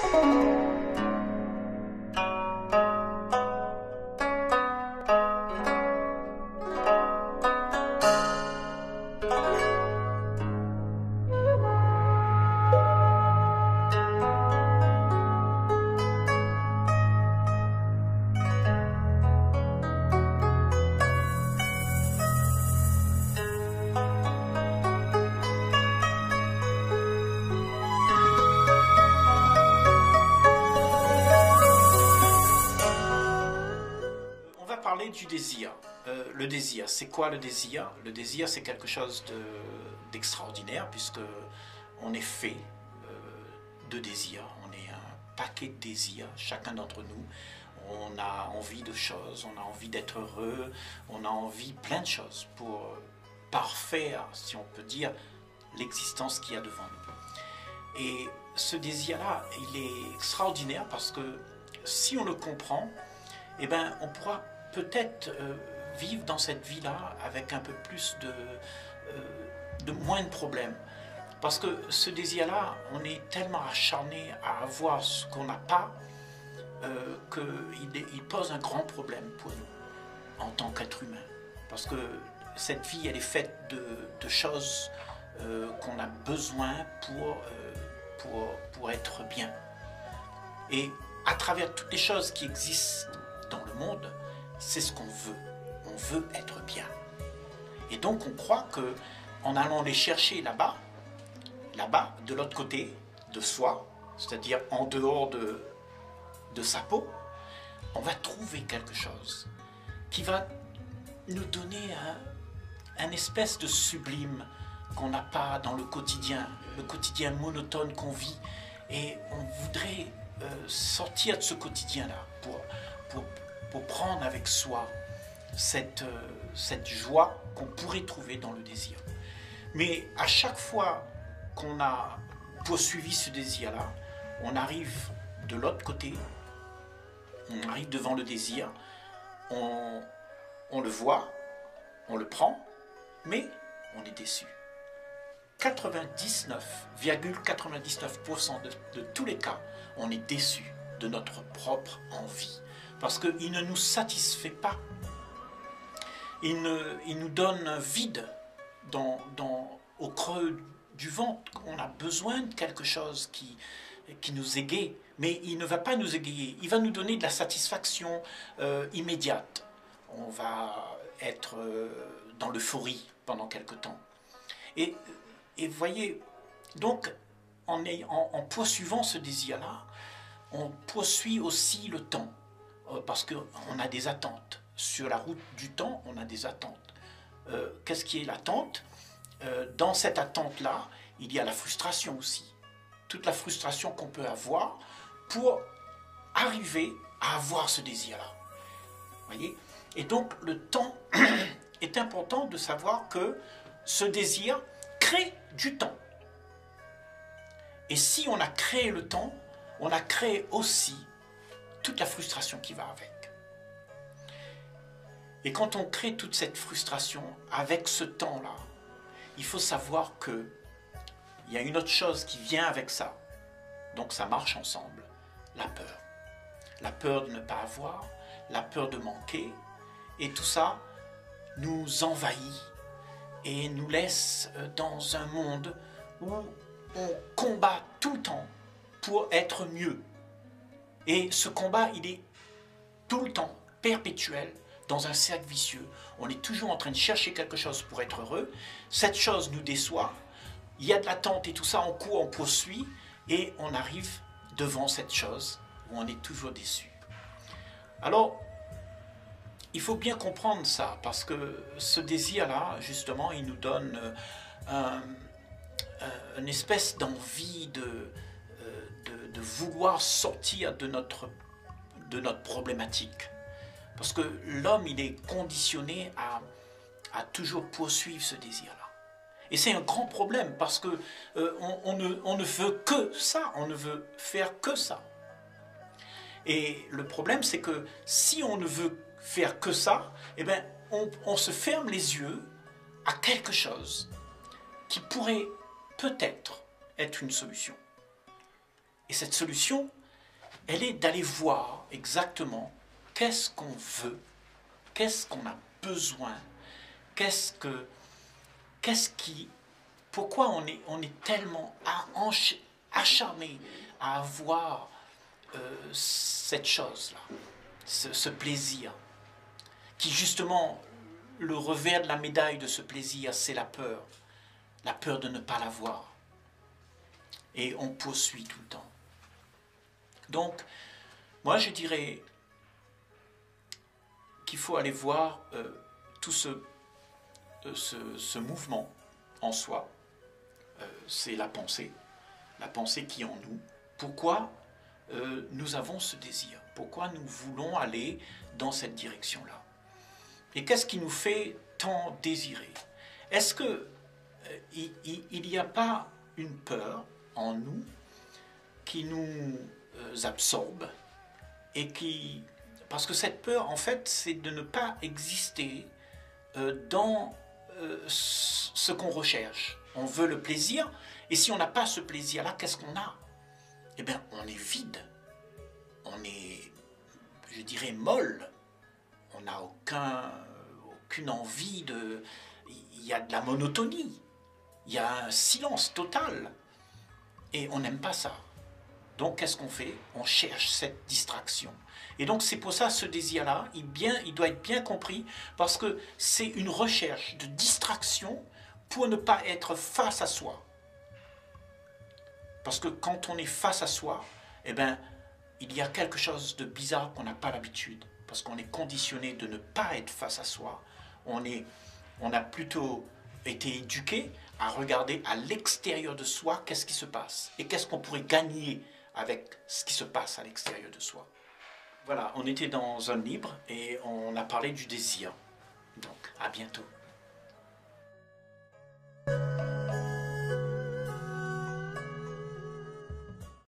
Du désir. Le désir, c'est quoi le désir? Le désir, c'est quelque chose d'extraordinaire puisque on est fait de désir. On est un paquet de désirs, chacun d'entre nous. On a envie de choses, on a envie d'être heureux, on a envie plein de choses pour parfaire, si on peut dire, l'existence qu'il y a devant nous. Et ce désir-là, il est extraordinaire parce que si on le comprend, eh ben, on pourra peut-être vivre dans cette vie-là avec un peu plus de moins de problèmes. Parce que ce désir-là, on est tellement acharné à avoir ce qu'on n'a pas qu'il pose un grand problème pour nous en tant qu'être humain. Parce que cette vie, elle est faite de choses qu'on a besoin pour être bien. Et à travers toutes les choses qui existent dans le monde, c'est ce qu'on veut. On veut être bien. Et donc on croit que en allant les chercher là-bas, de l'autre côté de soi, c'est-à-dire en dehors de sa peau, on va trouver quelque chose qui va nous donner un espèce de sublime qu'on n'a pas dans le quotidien monotone qu'on vit. Et on voudrait sortir de ce quotidien-là pour prendre avec soi cette joie qu'on pourrait trouver dans le désir. Mais à chaque fois qu'on a poursuivi ce désir-là, on arrive de l'autre côté, on arrive devant le désir, on le voit, on le prend, mais on est déçu. 99,99% de tous les cas, on est déçu de notre propre envie. Parce qu'il ne nous satisfait pas. Il nous donne un vide au creux du ventre. On a besoin de quelque chose qui nous égaye. Mais il ne va pas nous égayer. Il va nous donner de la satisfaction immédiate. On va être dans l'euphorie pendant quelque temps. Et vous voyez, donc en poursuivant ce désir-là, on poursuit aussi le temps. Parce qu'on a des attentes. Sur la route du temps, on a des attentes. Qu'est-ce qui est l'attente? Dans cette attente-là, il y a la frustration aussi. Toute la frustration qu'on peut avoir pour arriver à avoir ce désir-là. Voyez? Et donc, le temps est important de savoir que ce désir crée du temps. Et si on a créé le temps, on a créé aussi toute la frustration qui va avec. Et quand on crée toute cette frustration avec ce temps-là, il faut savoir qu'il y a une autre chose qui vient avec ça. Donc ça marche ensemble. La peur. La peur de ne pas avoir, la peur de manquer. Et tout ça nous envahit et nous laisse dans un monde où on combat tout le temps pour être mieux. Et ce combat, il est tout le temps perpétuel dans un cercle vicieux. On est toujours en train de chercher quelque chose pour être heureux. Cette chose nous déçoit. Il y a de l'attente et tout ça, on court, on poursuit et on arrive devant cette chose où on est toujours déçu. Alors, il faut bien comprendre ça parce que ce désir-là, justement, il nous donne une espèce d'envie de vouloir sortir de notre problématique. Parce que l'homme, il est conditionné à toujours poursuivre ce désir-là. Et c'est un grand problème parce que on ne veut que ça, on ne veut faire que ça. Et le problème, c'est que si on ne veut faire que ça, eh bien, on se ferme les yeux à quelque chose qui pourrait peut-être être une solution. Et cette solution, elle est d'aller voir exactement qu'est-ce qu'on veut, qu'est-ce qu'on a besoin, pourquoi on est tellement acharné à avoir cette chose-là, ce plaisir, qui justement, le revers de la médaille de ce plaisir, c'est la peur de ne pas l'avoir. Et on poursuit tout le temps. Donc, moi je dirais qu'il faut aller voir tout ce mouvement en soi. C'est la pensée qui est en nous. Pourquoi nous avons ce désir? Pourquoi nous voulons aller dans cette direction-là? Et qu'est-ce qui nous fait tant désirer? Est-ce que il n'y a pas une peur en nous qui nous absorbe et parce que cette peur, en fait, c'est de ne pas exister dans ce qu'on recherche. On veut le plaisir, et si on n'a pas ce plaisir-là, qu'est-ce qu'on a? Eh bien, on est vide. On est, je dirais, molle. On n'a aucune envie de... Il y a de la monotonie. Il y a un silence total. Et on n'aime pas ça. Donc, qu'est-ce qu'on fait? On cherche cette distraction. Et donc, c'est pour ça, ce désir-là, il doit être bien compris, parce que c'est une recherche de distraction pour ne pas être face à soi. Parce que quand on est face à soi, eh bien, il y a quelque chose de bizarre qu'on n'a pas l'habitude. Parce qu'on est conditionné de ne pas être face à soi. On a plutôt été éduqué à regarder à l'extérieur de soi qu'est-ce qui se passe. Et qu'est-ce qu'on pourrait gagner avec ce qui se passe à l'extérieur de soi. Voilà, on était dans un livre et on a parlé du désir. Donc, à bientôt.